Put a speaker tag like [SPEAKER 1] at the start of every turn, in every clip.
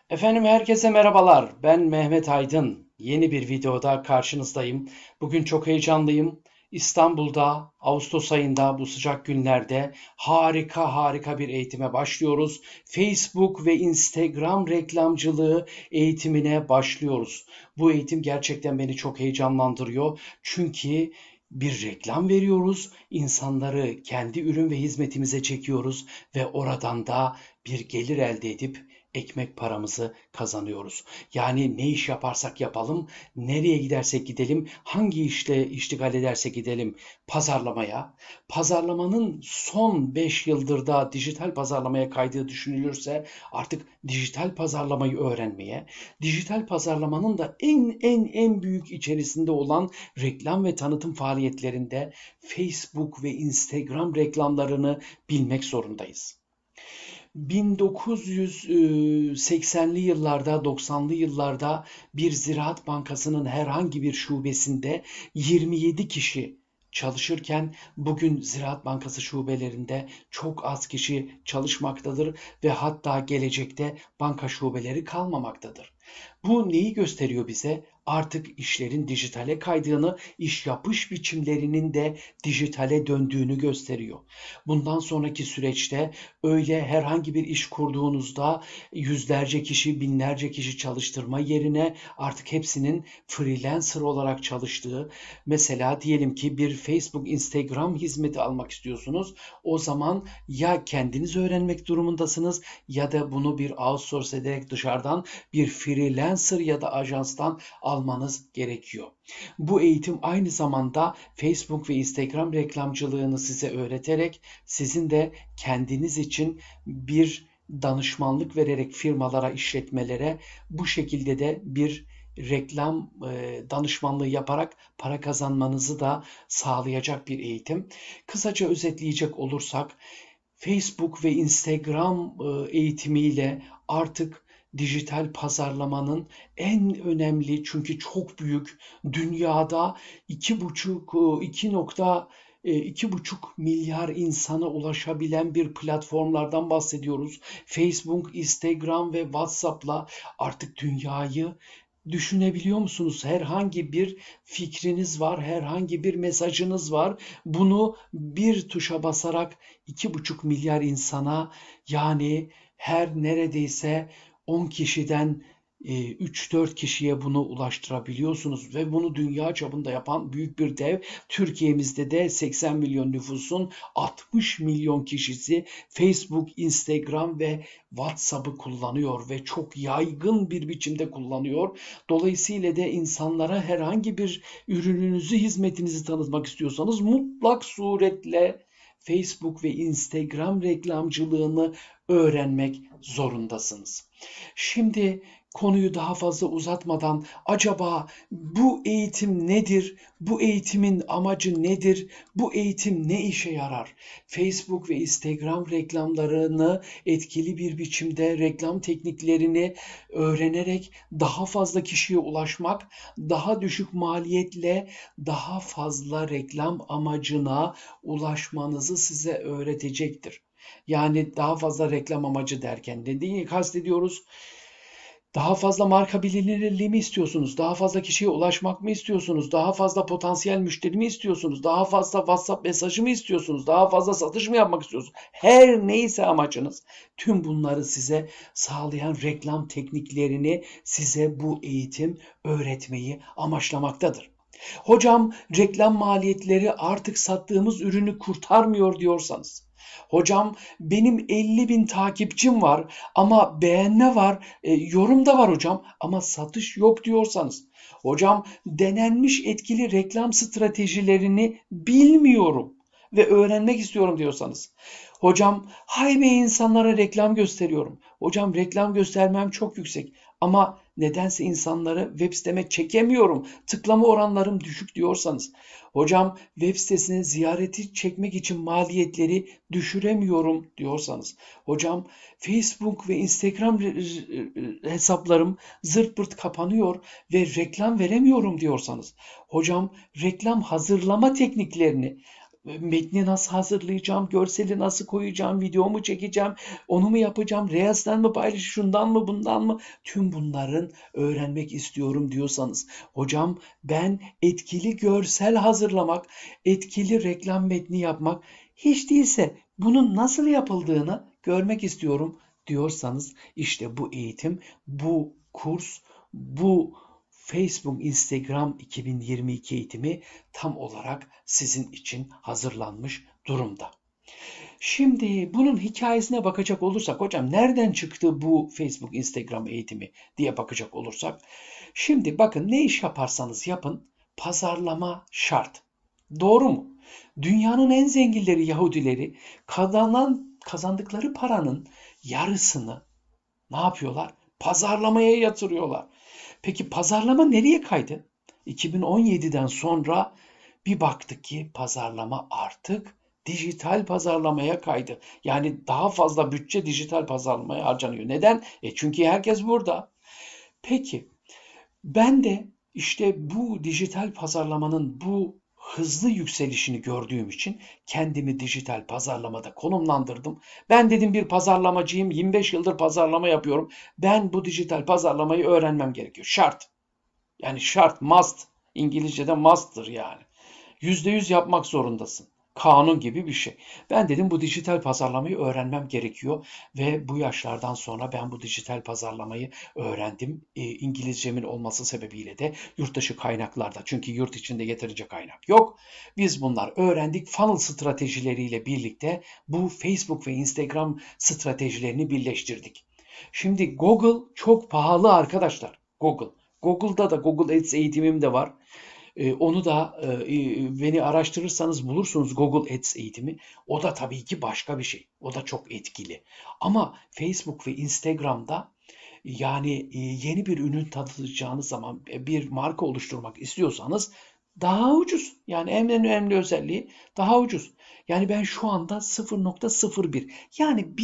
[SPEAKER 1] Efendim herkese merhabalar. Ben Mehmet Aydın. Yeni bir videoda karşınızdayım. Bugün çok heyecanlıyım. İstanbul'da Ağustos ayında bu sıcak günlerde harika bir eğitime başlıyoruz. Facebook ve Instagram reklamcılığı eğitimine başlıyoruz. Bu eğitim gerçekten beni çok heyecanlandırıyor. Çünkü bir reklam veriyoruz, insanları kendi ürün ve hizmetimize çekiyoruz ve oradan da bir gelir elde edip ekmek paramızı kazanıyoruz. Yani ne iş yaparsak yapalım, nereye gidersek gidelim, hangi işle iştigal edersek gidelim pazarlamaya. Pazarlamanın son 5 yıldır da dijital pazarlamaya kaydığı düşünülürse artık dijital pazarlamayı öğrenmeye, dijital pazarlamanın da en büyük içerisinde olan reklam ve tanıtım faaliyetlerinde Facebook ve Instagram reklamlarını bilmek zorundayız. 1980'li yıllarda, 90'lı yıllarda bir Ziraat Bankası'nın herhangi bir şubesinde 27 kişi çalışırken bugün Ziraat Bankası şubelerinde çok az kişi çalışmaktadır ve hatta gelecekte banka şubeleri kalmamaktadır. Bu neyi gösteriyor bize? Artık işlerin dijitale kaydığını, iş yapış biçimlerinin de dijitale döndüğünü gösteriyor. Bundan sonraki süreçte öyle herhangi bir iş kurduğunuzda yüzlerce kişi, binlerce kişi çalıştırma yerine artık hepsinin freelancer olarak çalıştığı, mesela diyelim ki bir Facebook, Instagram hizmeti almak istiyorsunuz. O zaman ya kendiniz öğrenmek durumundasınız ya da bunu bir outsource ederek dışarıdan bir freelancer ya da ajanstan almanız gerekiyor. Bu eğitim aynı zamanda Facebook ve Instagram reklamcılığını size öğreterek sizin de kendiniz için bir danışmanlık vererek firmalara, işletmelere bu şekilde de bir reklam danışmanlığı yaparak para kazanmanızı da sağlayacak bir eğitim. Kısaca özetleyecek olursak Facebook ve Instagram eğitimiyle artık dijital pazarlamanın en önemli, çünkü çok büyük, dünyada 2,5 milyar insana ulaşabilen bir platformlardan bahsediyoruz. Facebook, Instagram ve WhatsApp'la artık dünyayı düşünebiliyor musunuz? Herhangi bir fikriniz var, herhangi bir mesajınız var. Bunu bir tuşa basarak 2,5 milyar insana, yani her neredeyse 10 kişiden 3-4 kişiye bunu ulaştırabiliyorsunuz ve bunu dünya çapında yapan büyük bir dev. Türkiye'mizde de 80 milyon nüfusun 60 milyon kişisi Facebook, Instagram ve WhatsApp'ı kullanıyor ve çok yaygın bir biçimde kullanıyor. Dolayısıyla da insanlara herhangi bir ürününüzü, hizmetinizi tanıtmak istiyorsanız mutlak suretle Facebook ve Instagram reklamcılığını öğrenmek zorundasınız. Şimdi konuyu daha fazla uzatmadan acaba bu eğitim nedir? Bu eğitimin amacı nedir? Bu eğitim ne işe yarar? Facebook ve Instagram reklamlarını etkili bir biçimde, reklam tekniklerini öğrenerek daha fazla kişiye ulaşmak, daha düşük maliyetle daha fazla reklam amacına ulaşmanızı size öğretecektir. Yani daha fazla reklam amacı derken dediğini kastediyoruz. Daha fazla marka bilinirliği mi istiyorsunuz? Daha fazla kişiye ulaşmak mı istiyorsunuz? Daha fazla potansiyel müşteri mi istiyorsunuz? Daha fazla WhatsApp mesajı mı istiyorsunuz? Daha fazla satış mı yapmak istiyorsunuz? Her neyse amacınız, tüm bunları size sağlayan reklam tekniklerini size bu eğitim öğretmeyi amaçlamaktadır. Hocam, reklam maliyetleri artık sattığımız ürünü kurtarmıyor diyorsanız, hocam benim 50 bin takipçim var ama beğenme var, yorum da var hocam ama satış yok diyorsanız, hocam denenmiş etkili reklam stratejilerini bilmiyorum ve öğrenmek istiyorum diyorsanız, hocam haybe insanlara reklam gösteriyorum. Hocam reklam göstermem çok yüksek ama nedense insanları web siteme çekemiyorum. Tıklama oranlarım düşük diyorsanız, hocam web sitesine ziyareti çekmek için maliyetleri düşüremiyorum diyorsanız, hocam Facebook ve Instagram hesaplarım zırt pırt kapanıyor ve reklam veremiyorum diyorsanız, hocam reklam hazırlama tekniklerini Metni nasıl hazırlayacağım, görseli nasıl koyacağım, video mu çekeceğim, onu mu yapacağım, Reels'ten mi paylaşacağım, şundan mı bundan mı? Tüm bunların öğrenmek istiyorum diyorsanız, hocam ben etkili görsel hazırlamak, etkili reklam metni yapmak, hiç değilse bunun nasıl yapıldığını görmek istiyorum diyorsanız, işte bu eğitim, bu kurs, bu Facebook, Instagram 2022 eğitimi tam olarak sizin için hazırlanmış durumda. Şimdi bunun hikayesine bakacak olursak, hocam nereden çıktı bu Facebook, Instagram eğitimi diye bakacak olursak, şimdi bakın, ne iş yaparsanız yapın, pazarlama şart. Doğru mu? Dünyanın en zenginleri Yahudileri kazandıkları paranın yarısını ne yapıyorlar? Pazarlamaya yatırıyorlar. Peki pazarlama nereye kaydı? 2017'den sonra bir baktık ki pazarlama artık dijital pazarlamaya kaydı. Yani daha fazla bütçe dijital pazarlamaya harcanıyor. Neden? Çünkü herkes burada. Peki ben de işte bu dijital pazarlamanın bu hızlı yükselişini gördüğüm için kendimi dijital pazarlamada konumlandırdım. Ben dedim bir pazarlamacıyım, 25 yıldır pazarlama yapıyorum. Ben bu dijital pazarlamayı öğrenmem gerekiyor. Şart. Yani şart, must. İngilizce'de must'tır yani. %100 yapmak zorundasın. Kanun gibi bir şey. Ben dedim bu dijital pazarlamayı öğrenmem gerekiyor ve bu yaşlardan sonra ben bu dijital pazarlamayı öğrendim. İngilizcemin olması sebebiyle de yurt dışı kaynaklarda, çünkü yurt içinde yeterince kaynak yok. Biz bunlar öğrendik. Funnel stratejileriyle birlikte bu Facebook ve Instagram stratejilerini birleştirdik. Şimdi Google çok pahalı arkadaşlar. Google. Google'da da Google Ads eğitimim de var. Onu da beni araştırırsanız bulursunuz, Google Ads eğitimi. O da tabii ki başka bir şey. O da çok etkili. Ama Facebook ve Instagram'da yani yeni bir ürün tanıtacağınız zaman, bir marka oluşturmak istiyorsanız daha ucuz. Yani en önemli özelliği daha ucuz. Yani ben şu anda 0,01, yani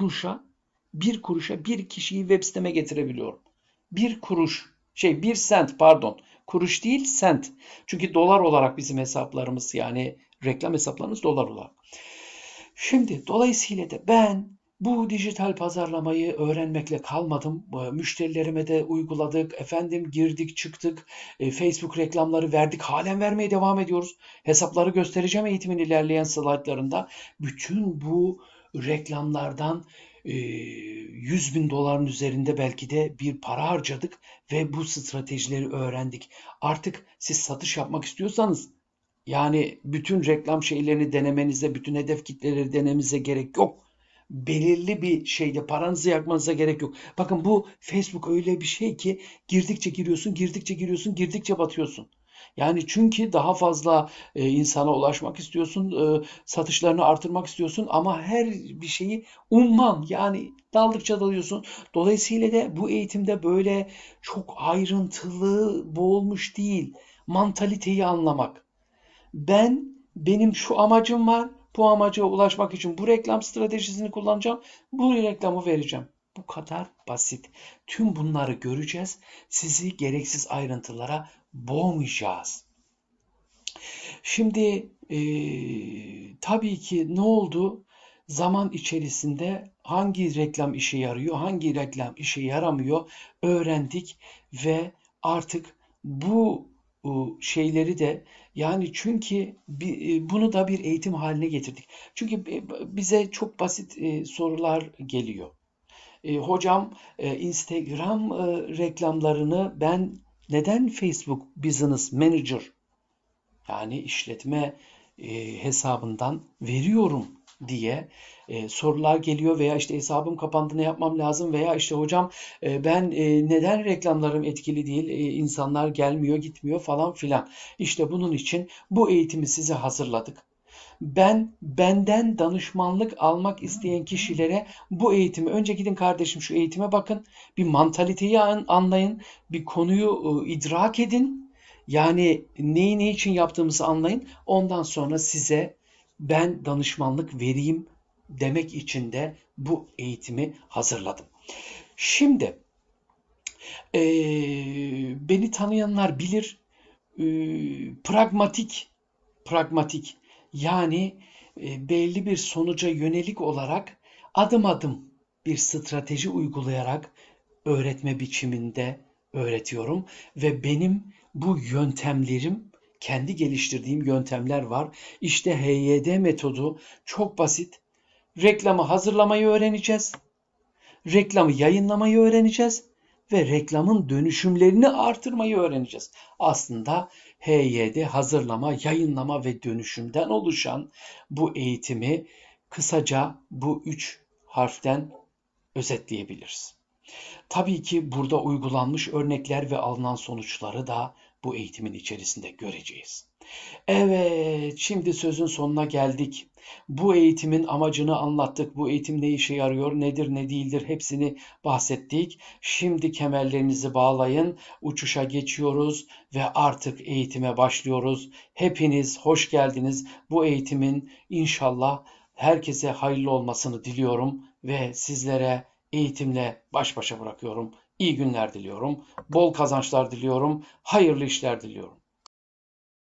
[SPEAKER 1] bir kişiyi web siteme getirebiliyorum. Bir sent, pardon. Kuruş değil, sent. Çünkü dolar olarak bizim hesaplarımız, yani reklam hesaplarımız dolar olarak. Şimdi dolayısıyla da ben bu dijital pazarlamayı öğrenmekle kalmadım. Müşterilerime de uyguladık. Efendim, girdik çıktık. Facebook reklamları verdik. Halen vermeye devam ediyoruz. Hesapları göstereceğim eğitimin ilerleyen slaytlarında. Bütün bu reklamlardan 100 bin doların üzerinde belki de bir para harcadık ve bu stratejileri öğrendik. Artık siz satış yapmak istiyorsanız, yani bütün reklam şeylerini denemenize, bütün hedef kitleleri denemenize gerek yok. Belirli bir şeyde paranızı yakmanıza gerek yok. Bakın, bu Facebook öyle bir şey ki girdikçe giriyorsun, girdikçe giriyorsun, girdikçe batıyorsun. Yani çünkü daha fazla insana ulaşmak istiyorsun, satışlarını artırmak istiyorsun ama her bir şeyi umman, yani daldıkça dalıyorsun. Dolayısıyla da bu eğitimde böyle çok ayrıntılı boğulmuş değil, mantaliteyi anlamak. Benim şu amacım var. Bu amaca ulaşmak için bu reklam stratejisini kullanacağım. Bu reklamı vereceğim. Bu kadar basit. Tüm bunları göreceğiz. Sizi gereksiz ayrıntılara boğmayacağız. Şimdi tabii ki ne oldu? Zaman içerisinde hangi reklam işe yarıyor, hangi reklam işe yaramıyor öğrendik ve artık bu şeyleri de, yani çünkü bunu da bir eğitim haline getirdik. Çünkü bize çok basit sorular geliyor. Hocam, Instagram reklamlarını ben neden Facebook Business Manager, yani işletme hesabından veriyorum diye sorular geliyor, veya işte hesabım kapandı, ne yapmam lazım, veya işte hocam ben neden reklamlarım etkili değil, insanlar gelmiyor gitmiyor falan filan. İşte bunun için bu eğitimi size hazırladık. Benden danışmanlık almak isteyen kişilere bu eğitimi, önce gidin kardeşim şu eğitime bakın, bir mantaliteyi anlayın, bir konuyu idrak edin. Yani neyi ne için yaptığımızı anlayın. Ondan sonra size ben danışmanlık vereyim demek için de bu eğitimi hazırladım. Şimdi beni tanıyanlar bilir, pragmatik, Yani belli bir sonuca yönelik olarak adım adım bir strateji uygulayarak öğretme biçiminde öğretiyorum ve benim bu yöntemlerim, kendi geliştirdiğim yöntemler var. İşte HYD metodu çok basit. Reklamı hazırlamayı öğreneceğiz. Reklamı yayınlamayı öğreneceğiz ve reklamın dönüşümlerini artırmayı öğreneceğiz. Aslında HYD hazırlama, yayınlama ve dönüşümden oluşan bu eğitimi kısaca bu 3 harften özetleyebiliriz. Tabii ki burada uygulanmış örnekler ve alınan sonuçları da bu eğitimin içerisinde göreceğiz. Evet, şimdi sözün sonuna geldik. Bu eğitimin amacını anlattık. Bu eğitim ne işe yarıyor, nedir, ne değildir hepsini bahsettik. Şimdi kemerlerinizi bağlayın, uçuşa geçiyoruz ve artık eğitime başlıyoruz. Hepiniz hoş geldiniz. Bu eğitimin inşallah herkese hayırlı olmasını diliyorum ve sizlere eğitimle baş başa bırakıyorum. İyi günler diliyorum, bol kazançlar diliyorum, hayırlı işler diliyorum.